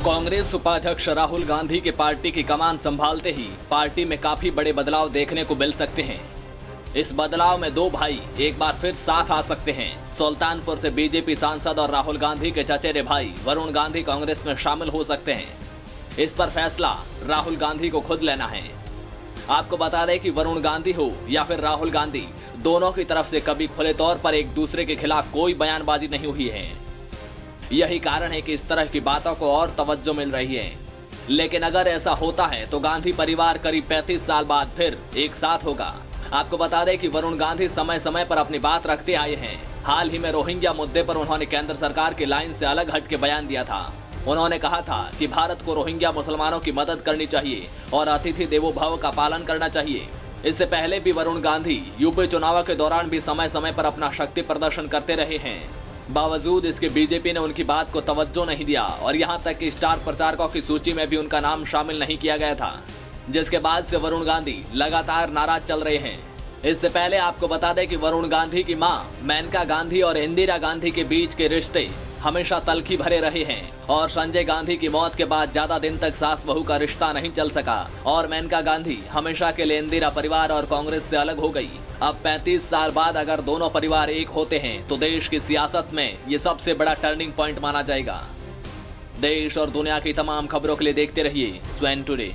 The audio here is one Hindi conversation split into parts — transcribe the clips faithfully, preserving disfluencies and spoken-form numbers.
कांग्रेस उपाध्यक्ष राहुल गांधी के पार्टी की कमान संभालते ही पार्टी में काफी बड़े बदलाव देखने को मिल सकते हैं। इस बदलाव में दो भाई एक बार फिर साथ आ सकते हैं। सुल्तानपुर से बीजेपी सांसद और राहुल गांधी के चचेरे भाई वरुण गांधी कांग्रेस में शामिल हो सकते हैं। इस पर फैसला राहुल गांधी को खुद लेना है। आपको बता दें कि वरुण गांधी हो या फिर राहुल गांधी, दोनों की तरफ से कभी खुले तौर पर एक दूसरे के खिलाफ कोई बयानबाजी नहीं हुई है। यही कारण है कि इस तरह की बातों को और तवज्जो मिल रही है। लेकिन अगर ऐसा होता है तो गांधी परिवार करीब पैंतीस साल बाद फिर एक साथ होगा। आपको बता दें कि वरुण गांधी समय समय पर अपनी बात रखते आए हैं। हाल ही में रोहिंग्या मुद्दे पर उन्होंने केंद्र सरकार की लाइन से अलग हट के बयान दिया था। उन्होंने कहा था कि भारत को रोहिंग्या मुसलमानों की मदद करनी चाहिए और अतिथि देवो भव का पालन करना चाहिए। इससे पहले भी वरुण गांधी यूपी चुनाव के दौरान भी समय समय पर अपना शक्ति प्रदर्शन करते रहे हैं। बावजूद इसके बीजेपी ने उनकी बात को तवज्जो नहीं दिया और यहां तक कि स्टार प्रचारकों की सूची में भी उनका नाम शामिल नहीं किया गया था, जिसके बाद से वरुण गांधी लगातार नाराज चल रहे हैं। इससे पहले आपको बता दें कि वरुण गांधी की मां मेनका गांधी और इंदिरा गांधी के बीच के रिश्ते हमेशा तल्खी भरे रहे हैं और संजय गांधी की मौत के बाद ज्यादा दिन तक सास बहू का रिश्ता नहीं चल सका और मेनका गांधी हमेशा के लिए इंदिरा परिवार और कांग्रेस से अलग हो गई। अब पैंतीस साल बाद अगर दोनों परिवार एक होते हैं तो देश की सियासत में ये सबसे बड़ा टर्निंग पॉइंट माना जाएगा। देश और दुनिया की तमाम खबरों के लिए देखते रहिए स्वैन टुडे।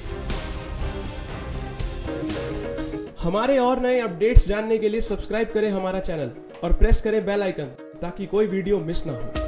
हमारे और नए अपडेट्स जानने के लिए सब्सक्राइब करें हमारा चैनल और प्रेस करें बेल आइकन ताकि कोई वीडियो मिस ना हो।